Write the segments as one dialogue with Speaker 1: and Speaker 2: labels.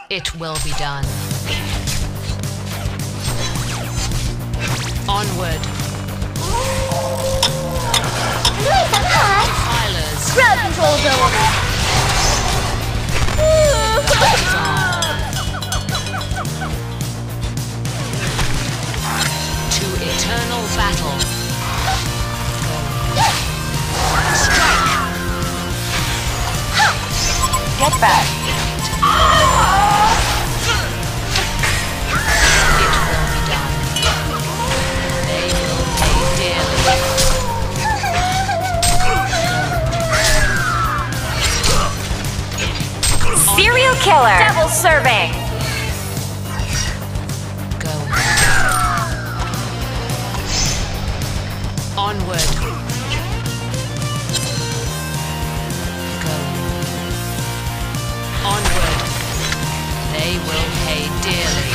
Speaker 1: It will be done. Onward. Defilers.
Speaker 2: Crowd control ability.
Speaker 1: To eternal battle. Strike.
Speaker 3: Get back.
Speaker 1: It will be done. They will pay dearly.
Speaker 3: Serial killer. Double serving.
Speaker 1: Go. Onward. Go. Onward. They will pay dearly.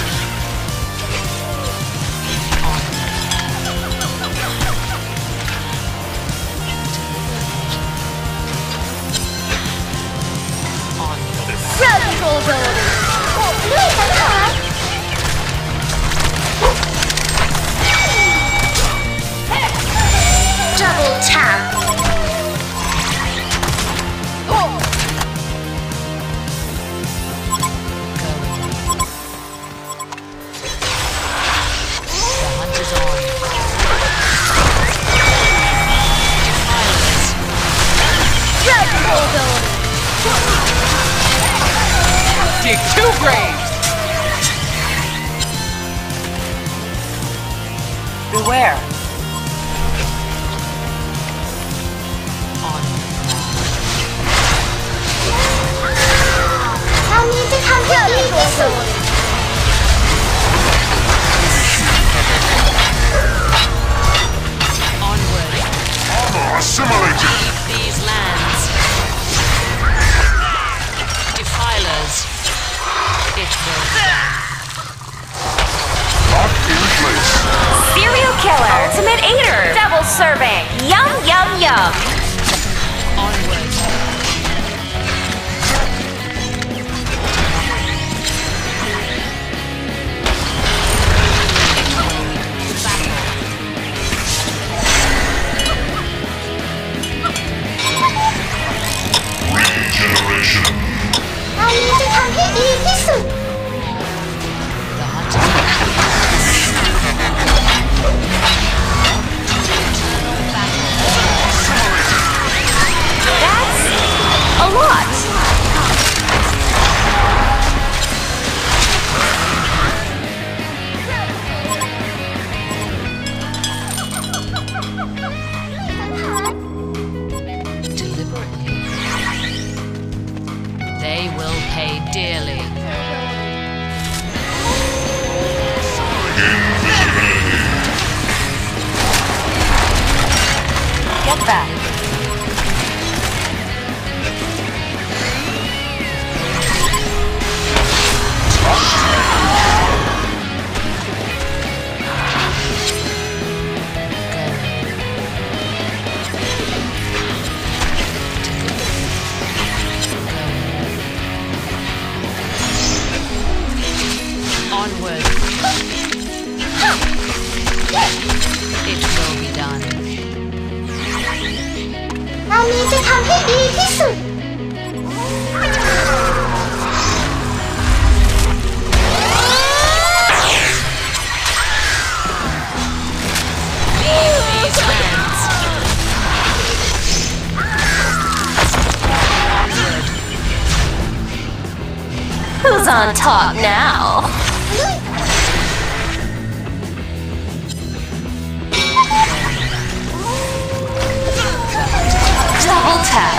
Speaker 2: Crowd control ability. Double tap.
Speaker 1: The hunt is on. Defilers.
Speaker 2: Crowd control ability.
Speaker 3: Dig 2 graves. Beware.
Speaker 2: I'll need to complete this ability.
Speaker 1: Onward.
Speaker 4: Armor assimilated.
Speaker 1: Leave these lands. Defilers. It will be done.
Speaker 4: Lock in place.
Speaker 3: Serial killer. Ultimate Eater. Double serving. Yum, yum, yum.
Speaker 1: Onward.
Speaker 4: Regeneration.
Speaker 2: I'll need to complete this ability.
Speaker 1: The hunt is on. Eternal battle.
Speaker 3: That's a lot.
Speaker 1: Deliberately. They will pay dearly.
Speaker 4: Invisibility.
Speaker 3: Get back.
Speaker 1: Onward. It will be done.
Speaker 2: I'll need to complete this ability.
Speaker 1: Leave these lands. Onward.
Speaker 3: Who's on top now? Double tap.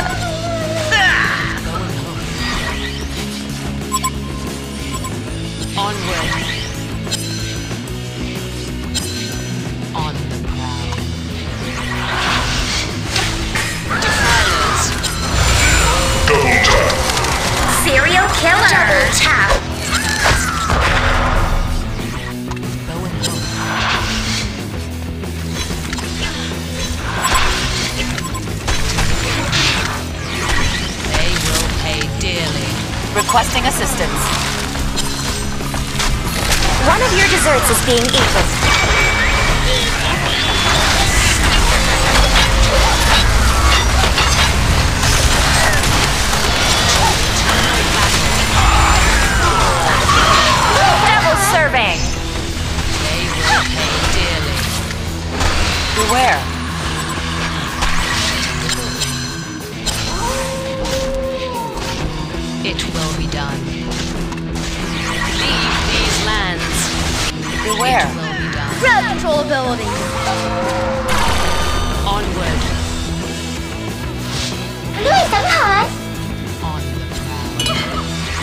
Speaker 1: Onward. On the prowl. Defilers.
Speaker 4: Double tap.
Speaker 3: Serial killer.
Speaker 2: Double tap.
Speaker 1: Bow and hook.
Speaker 3: Requesting assistance. One of your desserts is being eaten. Double serving.
Speaker 1: They will pay dearly.
Speaker 3: Beware.
Speaker 1: It will be done. Leave these lands.
Speaker 3: Beware.
Speaker 1: It will be done.
Speaker 2: Road control ability.
Speaker 1: Onward.
Speaker 2: ด้วยสังหาร
Speaker 1: On the prowl.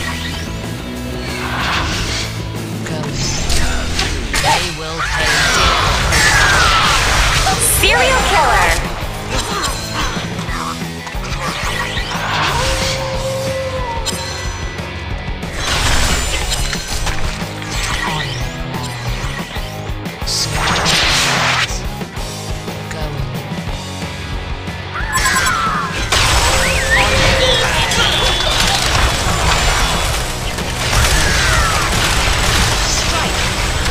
Speaker 1: Going. They will pay dearly.
Speaker 3: Serial killer.
Speaker 1: On the prowl. Sweet. Going. Strike.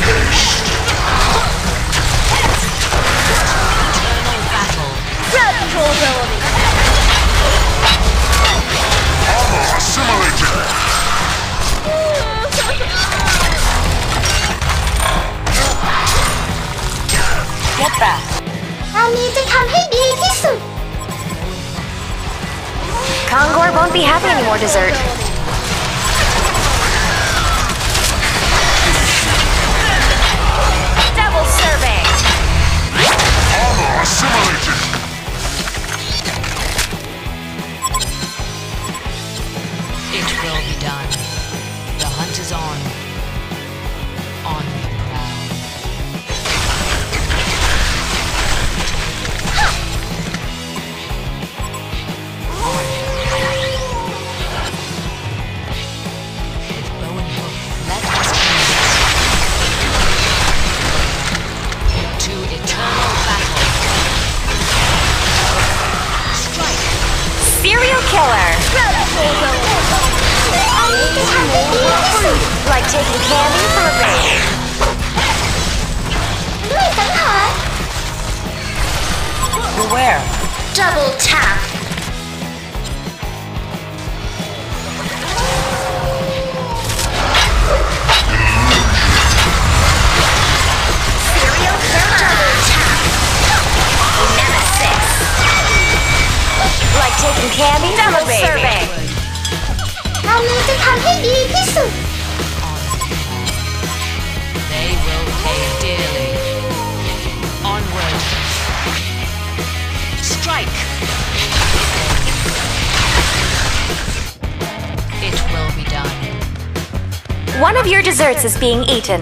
Speaker 1: Eternal battle.
Speaker 2: road control ability.
Speaker 4: Armor assimilated.
Speaker 3: Get back.
Speaker 2: เรานี้จะทำให้ดีที่สุด
Speaker 3: Kongor won't be having any more dessert. Double serving.
Speaker 4: Armor assimilated.
Speaker 1: It will be done. The hunt is on. On the prowl. With bow and hook, let us commence. To eternal battle. Strike.
Speaker 3: Serial killer.
Speaker 2: road control ability. เรานี้จะทำให้ดีที่สุด
Speaker 3: Like taking candy from a baby.
Speaker 2: ด้วยสังหาร
Speaker 3: Beware.
Speaker 2: double tap serial killer double tap nemesis
Speaker 3: Like taking candy from a baby. Serving.
Speaker 2: เรานี้จะทำให้ดีที่สุด
Speaker 1: They will pay dearly. Onward. Strike. It will be done.
Speaker 3: One of your desserts is being eaten.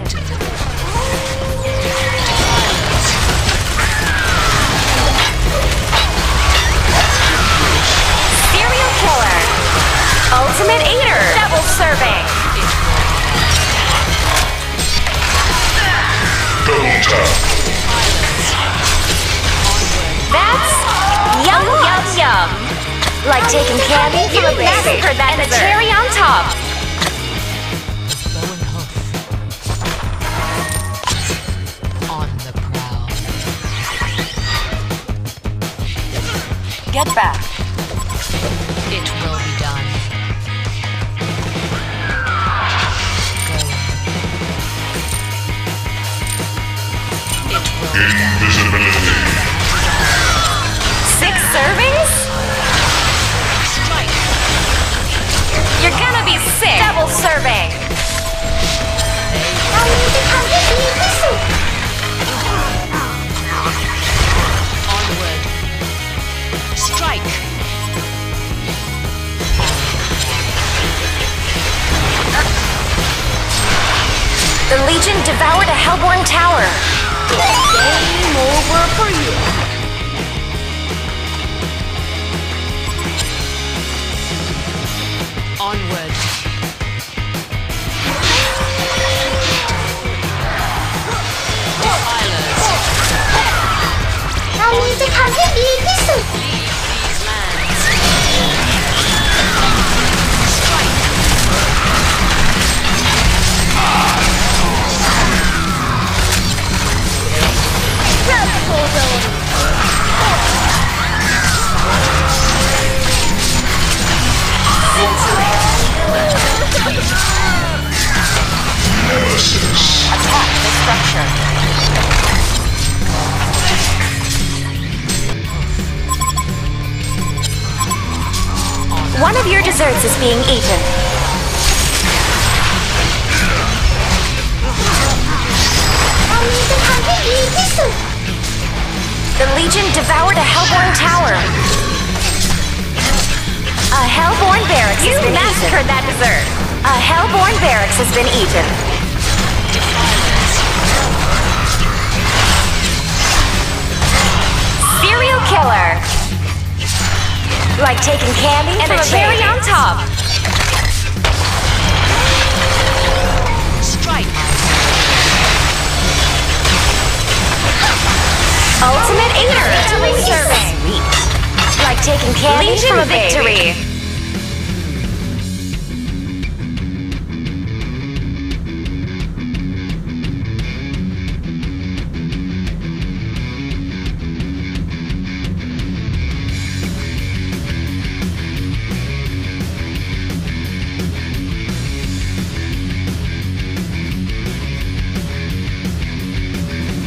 Speaker 3: Serial killer. Ultimate eater. Double serving.
Speaker 4: Double tap.
Speaker 3: That's yum yum yum. Like taking candy from a baby. Massacred that and a cherry on top.
Speaker 1: Bow and hoof. On the prowl.
Speaker 3: Get back.
Speaker 1: It will be done. Going. It will be done.
Speaker 4: Invisibility.
Speaker 3: 6 servings?
Speaker 1: Strike.
Speaker 3: You're gonna be sick. Double serving.
Speaker 2: เรานี้จะทำให้ดีที่สุด
Speaker 1: Onward. Strike.
Speaker 3: The Legion devoured a Hellborn tower.
Speaker 2: game over for you
Speaker 1: Onward. Defilers.
Speaker 2: เรานี้จะทำให้ดีที่สุด
Speaker 1: Leave these lands. Strike.
Speaker 3: One of your desserts is being eaten. The Legion devoured a Hellborn tower. A Hellborn barracks has been massacred that dessert. A Hellborn barracks has been eaten. Serial killer. Like taking candy and a cherry on top.
Speaker 1: Strike.
Speaker 3: Ultimate eater. Sweet. Like taking candy from a victory.